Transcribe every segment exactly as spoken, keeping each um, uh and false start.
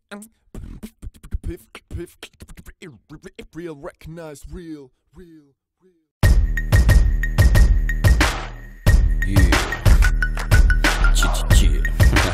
Real, recognize real, real, real. Yeah. Ch ch ch.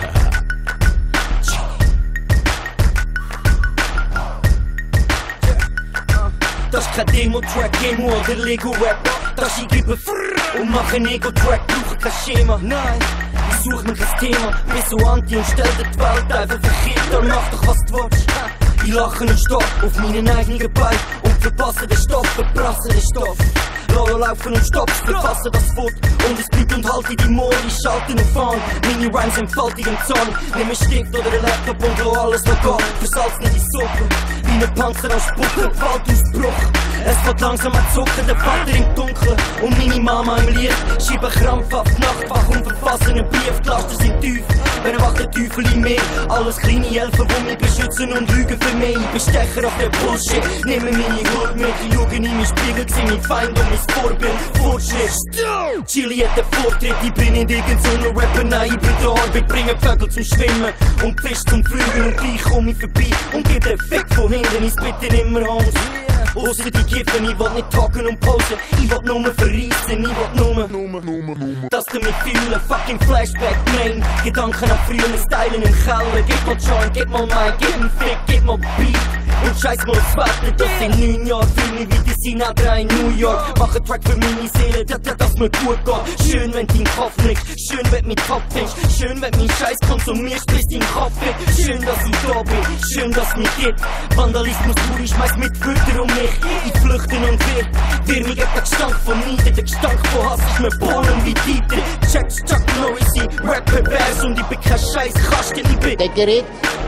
Das ist kein Demo-Track, Game oder Lego-Rap. Das ich gebe frrrr und mache einen Ego-Track, brauche kein Schema. Nein, ich suche mir kein Thema, bin so anti und stell dir die Welt einfach verkehrt. Dann mach doch was du willst. Ich lache und stopp auf meinen eigenen Beinen und verpasse den Stoff, verprasse den Stoff. Lolo laufen und stopp, verfasse das Wort und es bleibt und halte die Moor, ich schalte auf an. Meine Rhymes entfaltig im Zorn, nimm einen Stift oder einen Laptop und lo alles noch geht. Versalzen die Suppe, wie ein Panzer am Spucken, Gewaltausbruch. Es fällt langsam an Zucken, der Vater im Dunkeln und meine Mama im Licht. Schiebe krampfhaft Nachtwach und verfasse einen Brief, die Lasten sind tief. Wenn wacht der Teufel in mir, alles kleine Helfer, die mich beschützen und lügen für mich. Ich bin Stecher auf der Bullshit, nehme meine Hut mit, ich schaue in meinen Spiegel, sehe mein Feind und mein Vorbild, Fortschritt. Chili hat den Vortritt, ich bin nicht irgend so ein Rapper, nein, ich bin der Arbeit, bringe Vögel zum Schwimmen und Fisch zum Fliegen und gleich komm ich vorbei und gebe den Fick von hinten, ich bitte immer Hans. Ausser die Kiffen, ich will nicht talken und posen, ich will nur verreissen, ich will nur, nur, nur, nur dass du mich fühlen, fucking Flashback, main Gedanken an früher, Stylen im Keller, gib mal Joint, gib mal Mic, gib mal Fick, gib mal Beat und scheiß mal das Wetter, das in neun Jahren, fühl mich wie die Sinatra in New York, mach einen Track für meine Seele, dass, dass mir gut geht, schön wenn dein Kopf nickt, schön wenn mein Kopf findest, schön wenn mein Scheiß konsumierst, bis dein Kopf wird, schön dass ich da bin, schön dass es mich gibt, Vandalismus pur, ich schmeiß mit Wörter um mich. Ich flüchte und wir, wir mich gibt der Gestank von Nieder, der Gestank von Hass ist mir Bohnen wie Dieter. Checks Chuck Norris, ich rap pervers und ich bin kein Scheiß Kasten, ich bin Deckeret.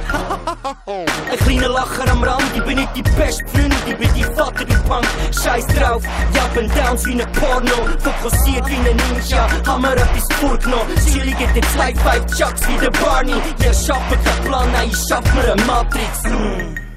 ein kleiner Lacher am Rand, ich bin nicht die beste Freundin, ich bin die Vater, du Punk. Scheiß drauf, Up and Downs wie ne Porno, fokussiert wie ne Ninja, haben wir etwas vorgenommen. Chili gibt dir zwei Five Chucks wie der Barney, ja, schaff mir keinen Plan, nein, ich schaff mir eine Matrix. Mm.